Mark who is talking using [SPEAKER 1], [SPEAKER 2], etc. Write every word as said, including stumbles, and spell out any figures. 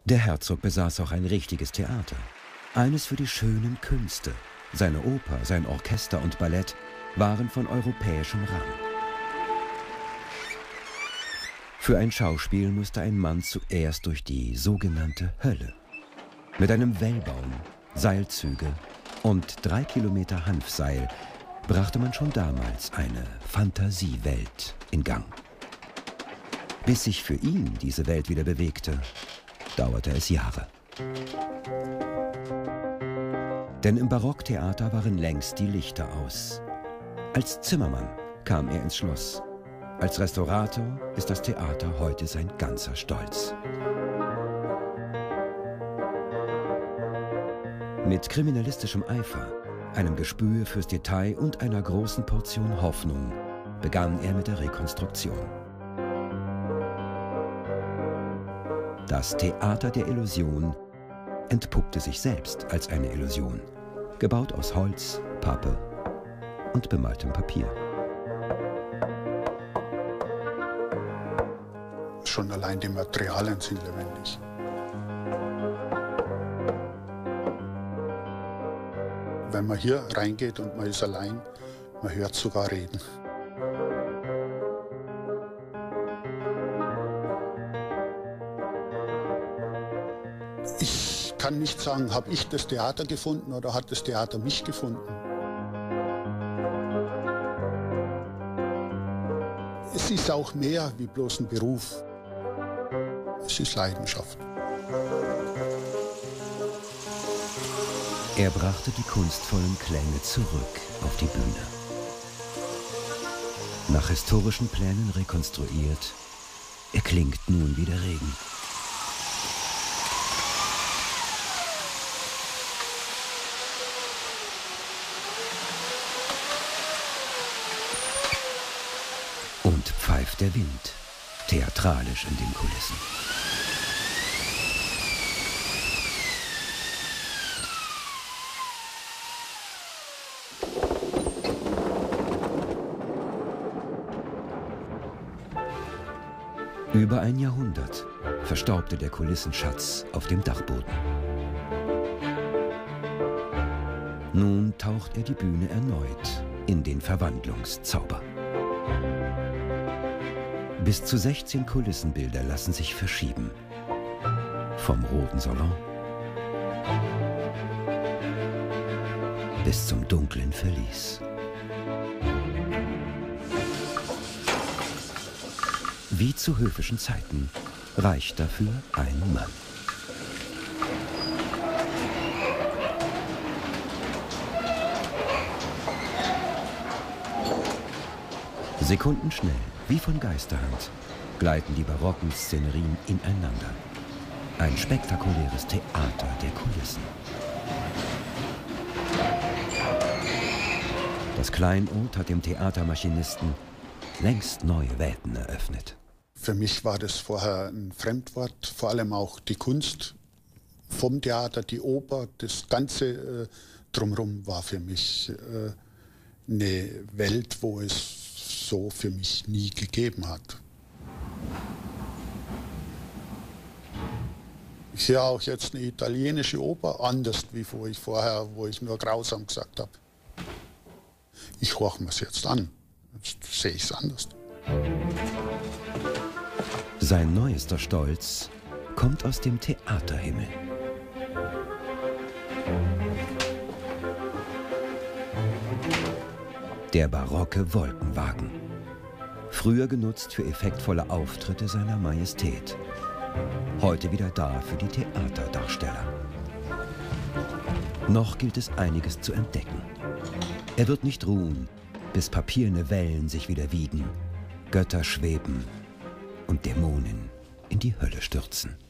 [SPEAKER 1] Der Herzog besaß auch ein richtiges Theater. Eines für die schönen Künste. Seine Oper, sein Orchester und Ballett waren von europäischem Rang. Für ein Schauspiel musste ein Mann zuerst durch die sogenannte Hölle. Mit einem Wellbaum, Seilzüge und drei Kilometer Hanfseil brachte man schon damals eine Fantasiewelt in Gang. Bis sich für ihn diese Welt wieder bewegte, dauerte es Jahre. Denn im Barocktheater waren längst die Lichter aus. Als Zimmermann kam er ins Schloss. Als Restaurator ist das Theater heute sein ganzer Stolz. Mit kriminalistischem Eifer, einem Gespür fürs Detail und einer großen Portion Hoffnung begann er mit der Rekonstruktion. Das Theater der Illusion entpuppte sich selbst als eine Illusion, gebaut aus Holz, Pappe und bemaltem Papier.
[SPEAKER 2] Schon allein die Materialien sind lebendig. Wenn man hier reingeht und man ist allein, man hört sogar reden. Ich kann nicht sagen, habe ich das Theater gefunden oder hat das Theater mich gefunden. Es ist auch mehr wie bloß ein Beruf. Es ist Leidenschaft.
[SPEAKER 1] Er brachte die kunstvollen Klänge zurück auf die Bühne. Nach historischen Plänen rekonstruiert, erklingt nun wie der Regen. Und pfeift der Wind, theatralisch in den Kulissen. Über ein Jahrhundert verstaubte der Kulissenschatz auf dem Dachboden. Nun taucht er die Bühne erneut in den Verwandlungszauber. Bis zu sechzehn Kulissenbilder lassen sich verschieben. Vom roten Salon bis zum dunklen Verlies. Wie zu höfischen Zeiten reicht dafür ein Mann. Sekundenschnell, wie von Geisterhand, gleiten die barocken Szenerien ineinander. Ein spektakuläres Theater der Kulissen. Das Kleinod hat dem Theatermaschinisten längst neue Welten eröffnet.
[SPEAKER 2] Für mich war das vorher ein Fremdwort, vor allem auch die Kunst vom Theater, die Oper, das Ganze äh, drumherum war für mich äh, eine Welt, wo es so für mich nie gegeben hat. Ich höre auch jetzt eine italienische Oper, anders wie wo ich vorher, wo ich nur grausam gesagt habe. Ich horche mir es jetzt an, jetzt sehe ich es anders.
[SPEAKER 1] Sein neuester Stolz kommt aus dem Theaterhimmel. Der barocke Wolkenwagen. Früher genutzt für effektvolle Auftritte seiner Majestät. Heute wieder da für die Theaterdarsteller. Noch gilt es einiges zu entdecken. Er wird nicht ruhen, bis papierne Wellen sich wieder wiegen, Götter schweben und Dämonen in die Hölle stürzen.